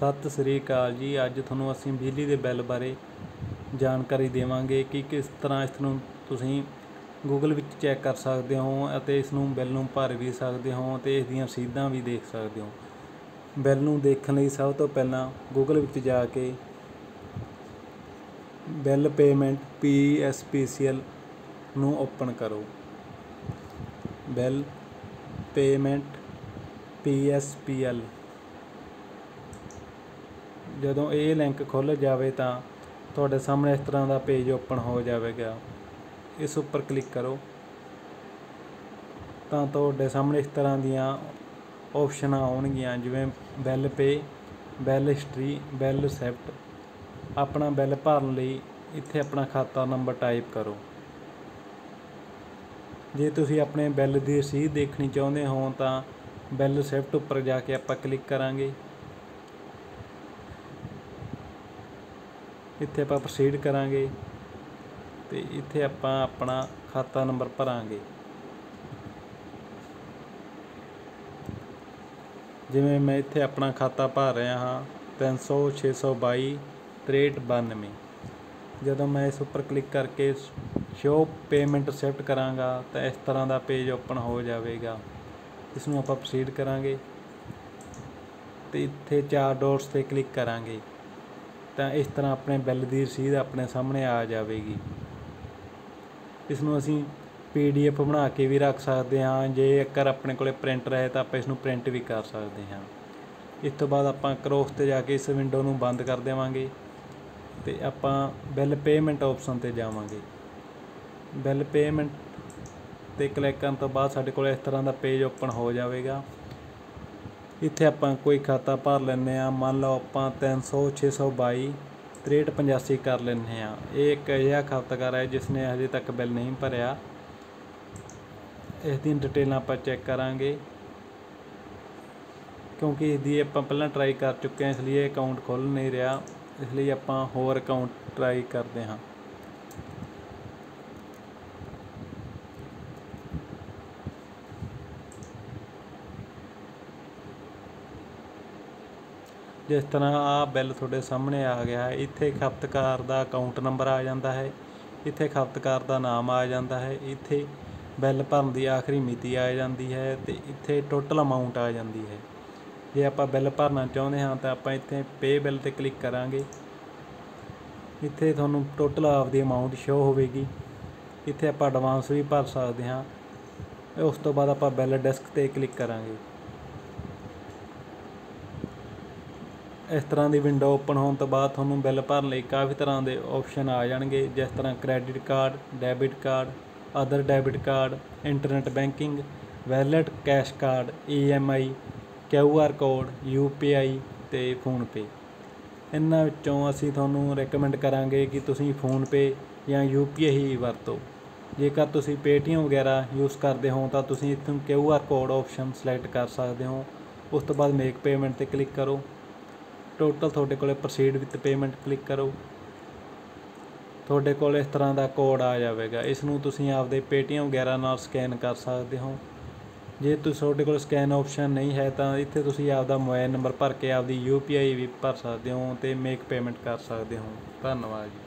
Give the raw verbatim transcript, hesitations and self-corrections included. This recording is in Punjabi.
सत श्री अकाल जी। अज तुहानूं असीं बिजली दे बिल बारे जानकारी देवांगे कि किस तरह इस नूं तुसीं गूगल विच चैक कर सकते हो ਅਤੇ इस नूं बिल नूं भर भी सकते हो ਅਤੇ इस दीयां रसीदां भी देख सकते हो। बिल नूं देखण लई सब तो पहलां गूगल विच जाके bill payment P S P C L नूं ओपन करो। Bill payment P S P L ਜਦੋਂ ਇਹ ਲਿੰਕ ਖੁੱਲ੍ਹ ਜਾਵੇ ਤਾਂ ਤੁਹਾਡੇ ਸਾਹਮਣੇ ਇਸ ਤਰ੍ਹਾਂ ਦਾ ਪੇਜ ਓਪਨ ਹੋ ਜਾਵੇਗਾ। ਇਸ ਉੱਪਰ ਕਲਿੱਕ ਕਰੋ ਤਾਂ ਤੁਹਾਡੇ ਸਾਹਮਣੇ ਇਸ ਤਰ੍ਹਾਂ ਦੀਆਂ ਆਪਸ਼ਨਾਂ ਆਉਣਗੀਆਂ, ਜਿਵੇਂ bill pay, bill history, bill receipt. ਆਪਣਾ ਬਿੱਲ ਭਰਨ ਲਈ ਇੱਥੇ ਆਪਣਾ ਖਾਤਾ ਨੰਬਰ ਟਾਈਪ ਕਰੋ। ਜੇ ਤੁਸੀਂ ਆਪਣੇ ਬਿੱਲ ਦੀ ਰਸੀਦ ਦੇਖਣੀ ਚਾਹੁੰਦੇ ਹੋ ਤਾਂ ਬਿੱਲ ਰਿਸਿਪਟ ਉੱਪਰ ਜਾ ਕੇ ਆਪਾਂ ਕਲਿੱਕ ਕਰਾਂਗੇ। ਇੱਥੇ ਆਪਾਂ ਪ੍ਰੋਸੀਡ ਕਰਾਂਗੇ ਅਤੇ ਇੱਥੇ ਆਪਾਂ ਆਪਣਾ ਖਾਤਾ ਨੰਬਰ ਭਰਾਂਗੇ। ਜਿਵੇਂ ਮੈਂ ਇੱਥੇ ਆਪਣਾ ਖਾਤਾ ਭਰ ਰਿਹਾ ਹਾਂ ਤਿੰਨ ਸੌ ਛੇ ਸੌ ਬਾਈ ਤ੍ਰੇਹਠ ਬਾਨਵੇਂ। ਜਦੋਂ ਮੈਂ ਇਸ ਉੱਪਰ ਕਲਿੱਕ ਕਰਕੇ ਸ਼ੋ ਪੇਮੈਂਟ ਰਿਸਿਪਟ ਕਰਾਂਗਾ ਤਾਂ ਇਸ ਤਰ੍ਹਾਂ ਦਾ ਪੇਜ ਓਪਨ ਹੋ ਜਾਵੇਗਾ। ਇਸ ਨੂੰ ਆਪਾਂ ਪ੍ਰੋਸੀਡ ਕਰਾਂਗੇ ਅਤੇ ਇੱਥੇ ਚਾਰ ਡੋਟਸ 'ਤੇ ਕਲਿੱਕ ਕਰਾਂਗੇ ਤਾਂ ਇਸ ਤਰ੍ਹਾਂ ਆਪਣੇ ਬਿੱਲ ਦੀ ਰਸੀਦ ਆਪਣੇ ਸਾਹਮਣੇ ਆ ਜਾਵੇਗੀ। ਇਸ ਨੂੰ ਅਸੀਂ ਪੀ ਡੀ ਐਫ ਬਣਾ ਕੇ ਵੀ ਰੱਖ ਸਕਦੇ ਹਾਂ। ਜੇਕਰ ਆਪਣੇ ਕੋਲ ਪ੍ਰਿੰਟਰ ਹੈ ਤਾਂ ਆਪਾਂ ਇਸ ਨੂੰ ਪ੍ਰਿੰਟ ਵੀ ਕਰ ਸਕਦੇ ਹਾਂ। ਇਸ ਤੋਂ ਬਾਅਦ ਆਪਾਂ ਕਰੋਸ 'ਤੇ ਜਾ ਕੇ ਇਸ ਵਿੰਡੋ ਨੂੰ ਬੰਦ ਕਰ ਦੇਵਾਂਗੇ ਅਤੇ ਆਪਾਂ ਬਿੱਲ ਪੇਮੈਂਟ ਆਪਸ਼ਨ 'ਤੇ ਜਾਵਾਂਗੇ। ਬਿੱਲ ਪੇਮੈਂਟ 'ਤੇ ਕਲਿੱਕ ਕਰਨ ਤੋਂ ਬਾਅਦ ਸਾਡੇ ਕੋਲ ਇਸ ਤਰ੍ਹਾਂ ਦਾ ਪੇਜ ਓਪਨ ਹੋ ਜਾਵੇਗਾ। ਇੱਥੇ ਆਪਾਂ ਕੋਈ ਖਾਤਾ ਭਰ ਲੈਂਦੇ ਹਾਂ। ਮੰਨ ਲਓ ਆਪਾਂ ਤਿੰਨ ਸੌ ਛੇ ਸੌ ਬਾਈ ਤ੍ਰੇਹਠ ਪਚਾਸੀ ਕਰ ਲੈਂਦੇ ਹਾਂ। ਇਹ ਇੱਕ ਅਜਿਹਾ ਖਪਤਕਾਰ ਹੈ ਜਿਸ ਨੇ ਹਜੇ ਤੱਕ ਬਿੱਲ ਨਹੀਂ ਭਰਿਆ। ਇਸ ਦੀਆਂ ਡਿਟੇਲਾਂ ਆਪਾਂ ਚੈੱਕ ਕਰਾਂਗੇ ਕਿਉਂਕਿ ਇਸਦੀ ਆਪਾਂ ਪਹਿਲਾਂ ਟਰਾਈ ਕਰ ਚੁੱਕੇ ਹਾਂ, ਇਸ ਲਈ ਇਹ ਅਕਾਊਂਟ ਖੁੱਲ੍ਹ ਨਹੀਂ ਰਿਹਾ। ਇਸ ਲਈ ਆਪਾਂ ਹੋਰ ਅਕਾਊਂਟ ਟਰਾਈ ਕਰਦੇ ਹਾਂ। ਜਿਸ ਤਰ੍ਹਾਂ ਆਹ ਬਿੱਲ ਤੁਹਾਡੇ ਸਾਹਮਣੇ ਆ ਗਿਆ ਹੈ। ਇੱਥੇ ਖਪਤਕਾਰ ਦਾ ਅਕਾਊਂਟ ਨੰਬਰ ਆ ਜਾਂਦਾ ਹੈ, ਇੱਥੇ ਖਪਤਕਾਰ ਦਾ ਨਾਮ ਆ ਜਾਂਦਾ ਹੈ, ਇੱਥੇ ਬਿੱਲ ਭਰਨ ਦੀ ਆਖਰੀ ਮਿਤੀ ਆ ਜਾਂਦੀ ਹੈ ਅਤੇ ਇੱਥੇ ਟੋਟਲ ਅਮਾਊਂਟ ਆ ਜਾਂਦੀ ਹੈ। ਜੇ ਆਪਾਂ ਬਿੱਲ ਭਰਨਾ ਚਾਹੁੰਦੇ ਹਾਂ ਤਾਂ ਆਪਾਂ ਇੱਥੇ ਪੇ ਬਿੱਲ 'ਤੇ ਕਲਿੱਕ ਕਰਾਂਗੇ। ਇੱਥੇ ਤੁਹਾਨੂੰ ਟੋਟਲ ਆਪਦੀ ਅਮਾਊਂਟ ਸ਼ੋ ਹੋਵੇਗੀ। ਇੱਥੇ ਆਪਾਂ ਐਡਵਾਂਸ ਵੀ ਭਰ ਸਕਦੇ ਹਾਂ। ਉਸ ਤੋਂ ਬਾਅਦ ਆਪਾਂ ਬਿੱਲ ਡਿਸਕ 'ਤੇ ਕਲਿੱਕ ਕਰਾਂਗੇ। ਇਸ ਤਰ੍ਹਾਂ ਦੀ ਵਿੰਡੋ ਓਪਨ ਹੋਣ ਤੋਂ ਬਾਅਦ ਤੁਹਾਨੂੰ ਬਿੱਲ ਭਰਨ ਲਈ ਕਾਫੀ ਤਰ੍ਹਾਂ ਦੇ ਆਪਸ਼ਨ ਆ ਜਾਣਗੇ, ਜਿਸ ਤਰ੍ਹਾਂ credit card, debit card, other debit card, internet banking, wallet, cash card, E M I, Q R code, U P I ਅਤੇ ਫੋਨਪੇ। ਇਹਨਾਂ ਵਿੱਚੋਂ ਅਸੀਂ ਤੁਹਾਨੂੰ ਰეკਮੈਂਡ ਕਰਾਂਗੇ ਕਿ ਤੁਸੀਂ ਫੋਨਪੇ ਜਾਂ ਯੂ ਪੀ ਆਈ ਹੀ ਵਰਤੋ। ਜੇਕਰ ਤੁਸੀਂ ਪੇਟੀਐਮ ਵਗੈਰਾ ਯੂਜ਼ ਕਰਦੇ ਹੋ ਤਾਂ ਤੁਸੀਂ ਇੱਥੋਂ Q R code option select ਕਰ ਸਕਦੇ ਹੋ। ਉਸ ਤੋਂ ਬਾਅਦ ਮੇਕ ਪੇਮੈਂਟ 'ਤੇ ਕਲਿੱਕ ਕਰੋ। ਟੋਟਲ ਤੁਹਾਡੇ ਕੋਲ ਪ੍ਰੋਸੀਡ ਵਿਥ ਪੇਮੈਂਟ ਕਲਿੱਕ ਕਰੋ। ਤੁਹਾਡੇ ਕੋਲ ਇਸ ਤਰ੍ਹਾਂ ਦਾ ਕੋਡ ਆ ਜਾਵੇਗਾ। ਇਸ ਨੂੰ ਤੁਸੀਂ ਆਪਦੇ ਪੇਟੀਐਮ ਵਗੈਰਾ ਨਾਲ ਸਕੈਨ ਕਰ ਸਕਦੇ ਹੋ। ਜੇ ਤੁਸੀਂ ਤੁਹਾਡੇ ਕੋਲ ਸਕੈਨ ਆਪਸ਼ਨ ਨਹੀਂ ਹੈ ਤਾਂ ਇੱਥੇ ਤੁਸੀਂ ਆਪਦਾ ਮੋਬਾਈਲ ਨੰਬਰ ਭਰ ਕੇ ਆਪਦੀ ਯੂ ਪੀ ਆਈ ਵੀ ਭਰ ਸਕਦੇ ਹੋ ਅਤੇ ਮੇਕ ਪੇਮੈਂਟ ਕਰ ਸਕਦੇ ਹੋ। ਧੰਨਵਾਦ ਜੀ।